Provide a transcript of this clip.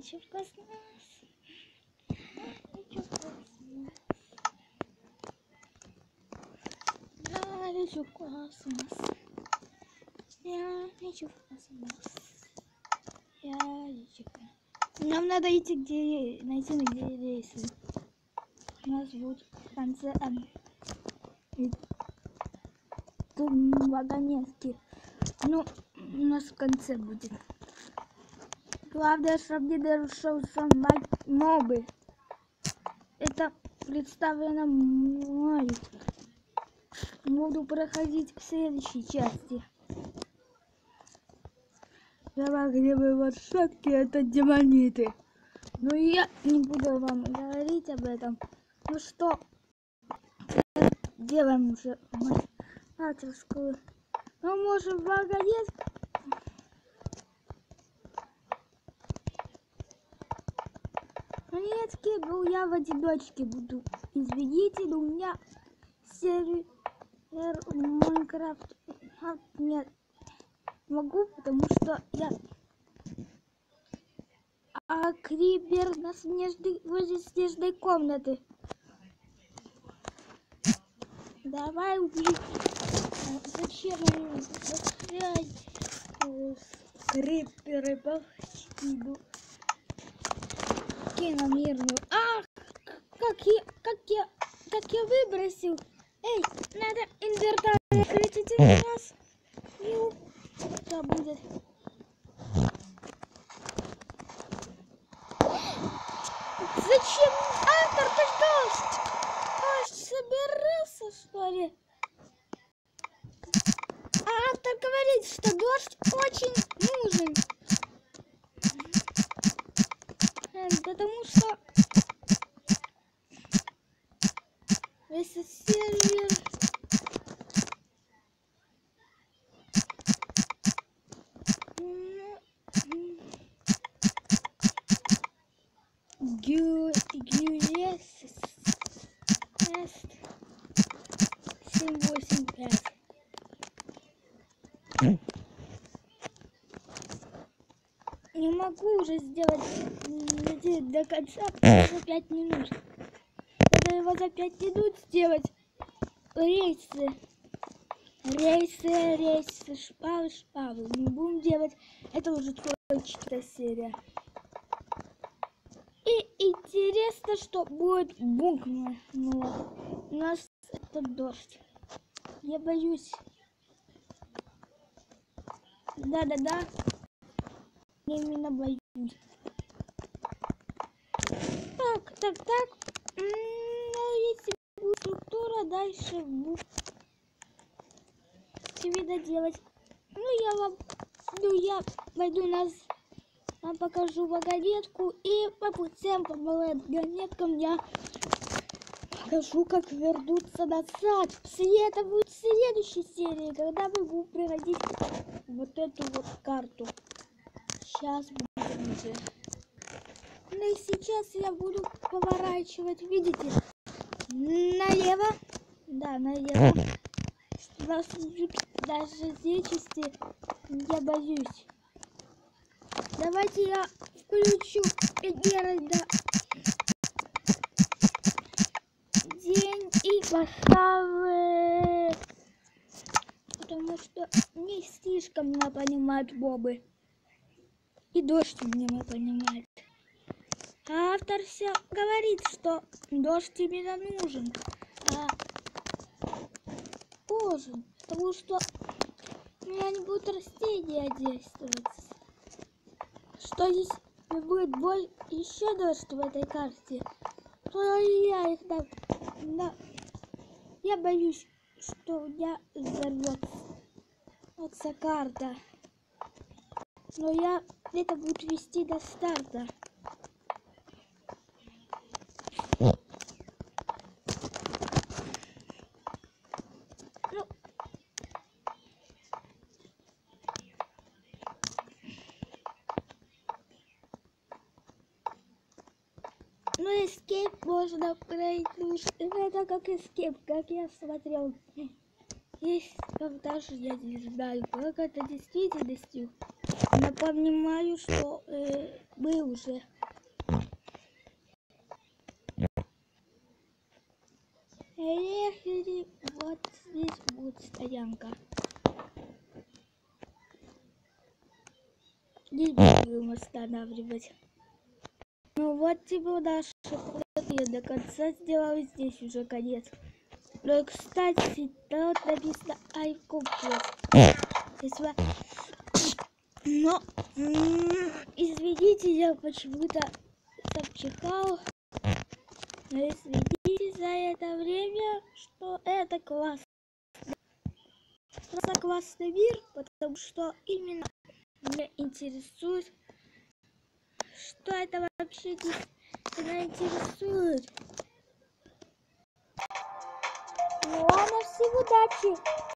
лечу в космос. Лечу в космос. Я лечу в космос. Я лечу в космос. Я лечу в космос. Нам надо идти, найти, где рейсы. Нас будет в конце вагонетки. Ну, у нас в конце будет. Главное, чтобы не нарушил сам мобы. Это представлено мной. Буду проходить в следующей части. Огневые лошадки — это демониты. Но я не буду вам говорить об этом. Ну что, делаем уже мастерскую. Мы можем вагонет. Вагонетки, ну я в одиночке буду. Извините, но у меня сервер Майнкрафт нет. Могу, потому что я Крипер на возле снежной комнаты. Давай убить. Зачем они Криперы повсюду? Киномирную. Ах, как я выбросил. Эй, надо инвентарь открыть один раз. Что будет? Зачем автор дождь? Аж собирался, что ли? А автор говорит, что дождь очень нужен. Потому что весь сервер GUS 785. Не могу уже сделать до конца за 5 минут. Надо его за 5 минут сделать. Рейсы, шпалы. Мы будем делать. Это уже четвертая серия. И интересно, что будет буква. У нас это дождь. Я боюсь. Да. Я именно боюсь. Так. Если будет структура, дальше буду видно делать. Я пойду вам покажу вагонетку, и по путям, по вагонеткам я покажу, как вернуться назад. Это будет в следующей серии, когда мы будем проходить вот эту вот карту. Сейчас будем уже. Ну и сейчас я буду поворачивать, видите, налево. Да, налево. Вас даже нечисти, я боюсь. Давайте я включу Геральда день и поставлю, потому что не слишком меня понимают бобы. И дождь меня понимает. А автор все говорит, что дождь именно нужен. Потому что у меня не будут растения действовать. Что здесь будет еще дождь в этой карте, то я их я боюсь, что у меня взорвется карта. Но это будет вести до старта. Ну, эскейп можно пройти. Это как эскейп, как я смотрел. Есть, даже я не знаю, как это в действительности. Но понимаю, что мы уже Поехали. Вот здесь будет стоянка. Здесь будем останавливать. Ну вот типа наш проход я до конца сделал. Здесь уже конец. Ну, кстати, тут написано iComplete. Но, извините, я почему-то запчихал. Но извините за это время, что это классно. Просто классный мир, потому что именно меня интересует, что это вообще меня интересует. Ну ладно, всем удачи!